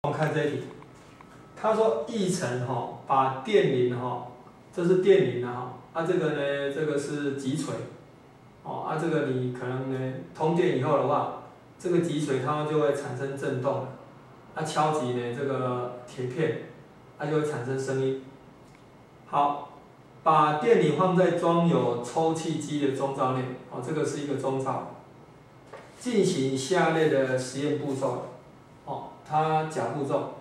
我们看这一题，他说议程把电铃这是电铃这个呢，这个是击锤，这个你可能呢通电以后的话，这个击锤它就会产生震动了，敲击呢这个铁片，它就会产生声音。好，把电铃放在装有抽气机的钟罩内，这个是一个钟罩，进行下列的实验步骤。它甲步骤，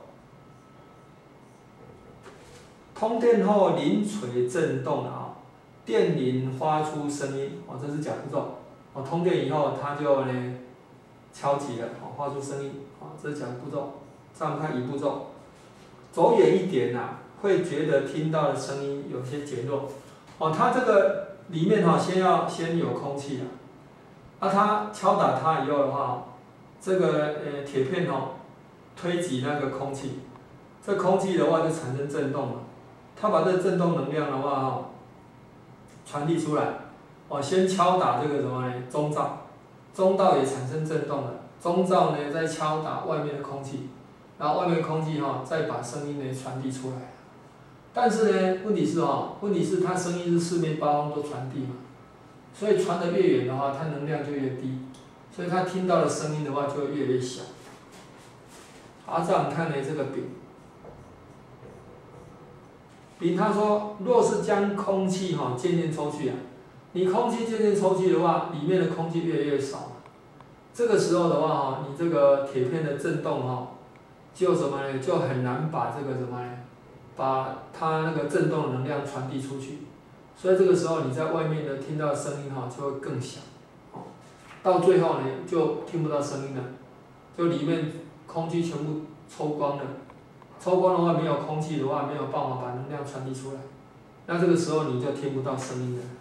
通电后铃锤震动了电铃发出声音，这是甲步骤。通电以后它就呢敲击了，发出声音，这是甲步骤。再我们看乙步骤，走远一点会觉得听到的声音有些减弱。它这个里面先有空气它敲打它以后的话，这个铁片推挤那个空气，这空气的话就产生震动了。它把这震动能量的话传递出来，先敲打这个什么呢？钟罩，钟罩也产生震动了。钟罩呢再敲打外面的空气，然后外面的空气再把声音呢传递出来。但是呢，问题是它声音是四面八方都传递嘛，所以传得越远的话，它能量就越低，所以它听到的声音的话就会越来越小。再我们看呢这个丙，他说，若是将空气渐渐抽去你空气渐渐抽去的话，里面的空气越来越少，这个时候的话你这个铁片的振动就什么呢？就很难把这个什么呢？把它那个振动的能量传递出去，所以这个时候你在外面的听到的声音就会更小，到最后呢就听不到声音了，就里面空气全部抽光了，抽光的话没有空气的话没有办法把能量传递出来，那这个时候你就听不到声音了。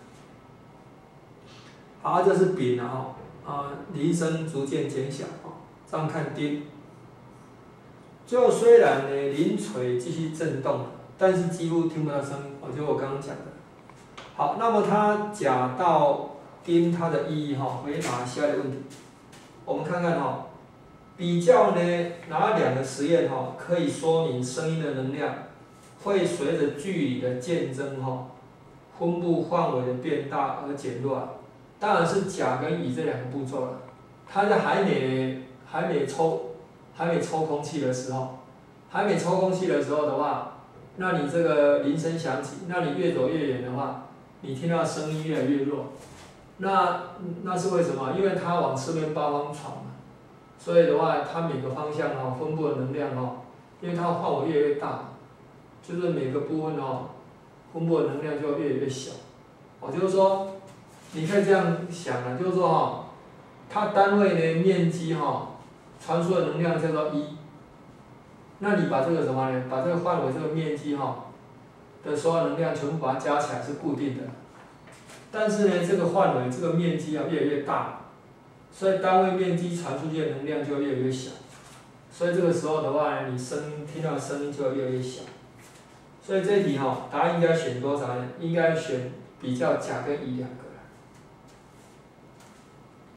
好，这是丙铃声逐渐减小这样看丁。最后虽然呢铃锤继续震动，但是几乎听不到声音，就我刚刚讲的。好，那么它甲到丁它的意义回答下列问题。我们看看比较呢哪两个实验可以说明声音的能量会随着距离的渐增分布范围的变大而减弱当然是甲跟乙这两个步骤了。它在还没抽空气的时候，的话，那你这个铃声响起，那你越走越远的话，你听到声音越来越弱。那是为什么？因为它往四面八方传嘛，所以的话，它每个方向分布的能量因为它范围越来越大，就是每个部分分布的能量就越来越小。就是说，你可以这样想就是说它单位的面积传输的能量叫做1，那你把这个什么呢？把这个范围这个面积的所有能量全部把它加起来是固定的，但是呢这个范围这个面积越来越大，所以单位面积传出去的能量就越来越小，所以这个时候的话你听到的声音就会越来越小。所以这一题答案应该选多少呢？应该选比较甲跟乙两个。